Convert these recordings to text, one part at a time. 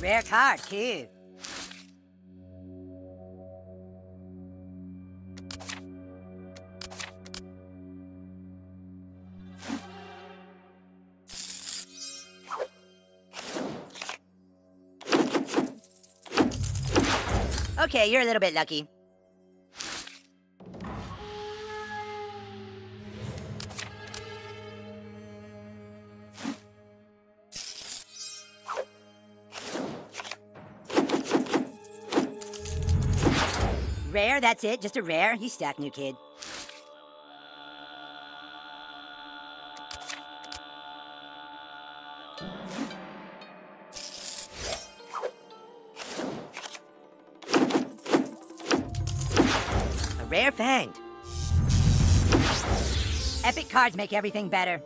Rare card, too. Okay, you're a little bit lucky. Rare, that's it? Just a rare? You stack, new kid. A rare fanged. Epic cards make everything better.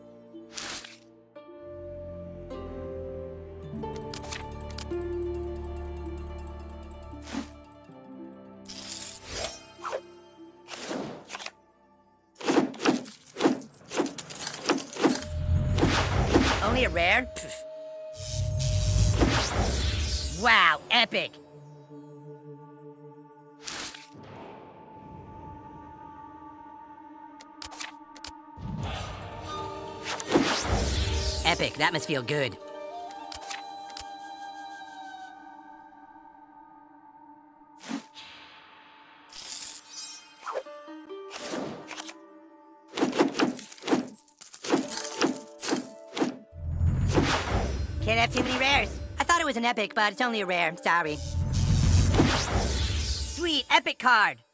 Only a rare? Pfft. Wow, epic! Epic, that must feel good. Can't have too many rares. I thought it was an epic, but it's only a rare. Sorry. Sweet, epic card.